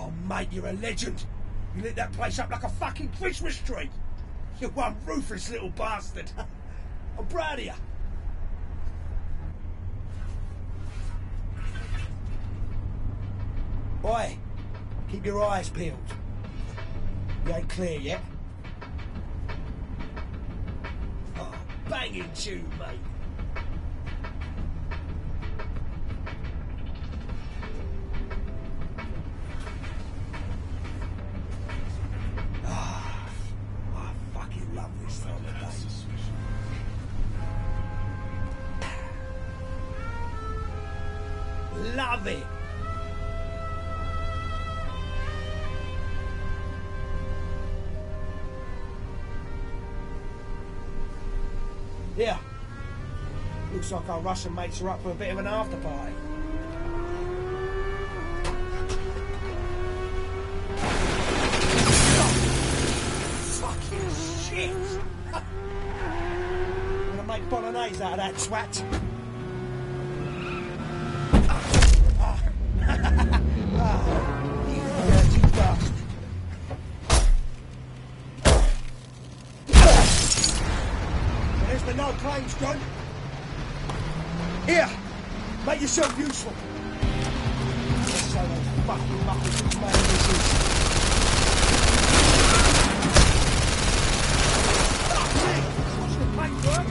Oh, mate, you're a legend. You lit that place up like a fucking Christmas tree. You one ruthless little bastard. I'm proud of you. Oi, keep your eyes peeled. You ain't clear yet. Oh, banging tune, mate. Love it. Yeah. Looks like our Russian mates are up for a bit of an after party. Fucking shit. I'm gonna make bolognese out of that twat. There's the no claims gun. Here, make yourself useful. Let's show those fucking muckers whose man this is. What's the paintwork?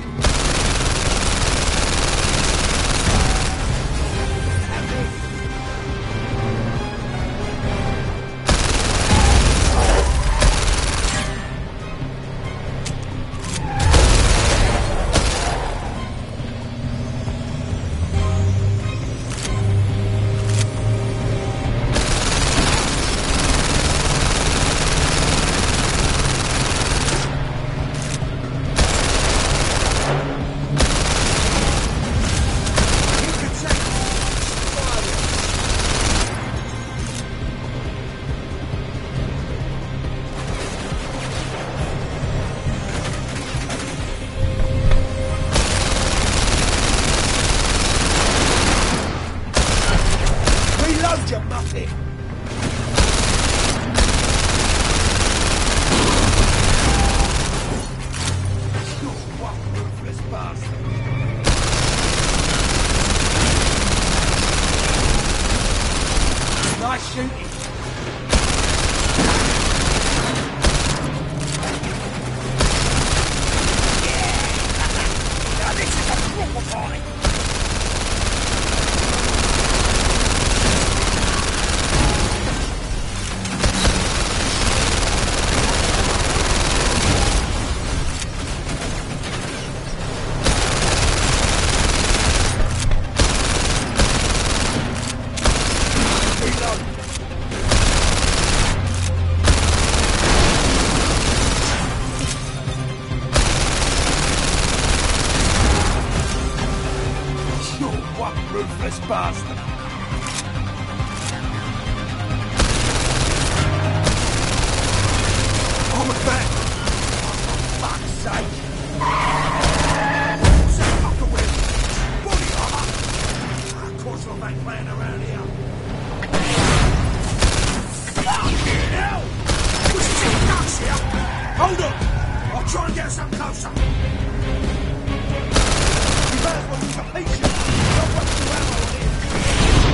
You muppet! You one ruthless bastard! Nice shooting! Yeah! Now this is a proper party! Ruthless bastard! On the back! For fuck's sake! Set fucker with body armor! Of course I ain't playing around here. Fucking hell! What's this nuts here? Hold on! I'll try and get us up closer. You better well use a patience. Don't want to ammo here.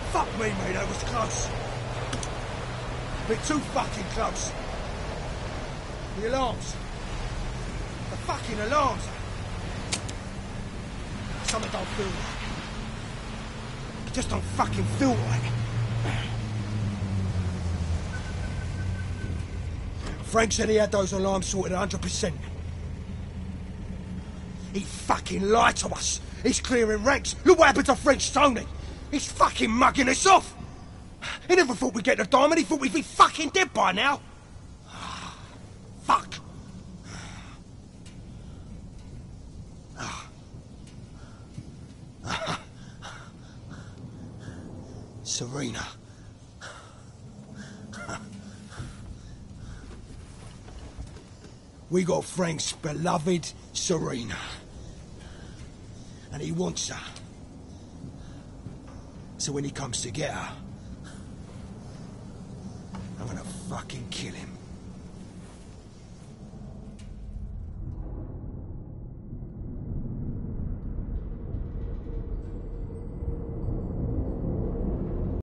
Fuck me, mate, that was close. Bit too fucking close. The alarms. The fucking alarms. Something don't feel right. It just don't fucking feel right. Frank said he had those alarms sorted 100%. He fucking lied to us. He's clearing ranks. Look what happened to French Tony. He's fucking mugging us off. He never thought we'd get the diamond. He thought we'd be fucking dead by now. Fuck. Serena. We got Frank's beloved Serena. And he wants her. So when he comes to get her, I'm gonna fucking kill him.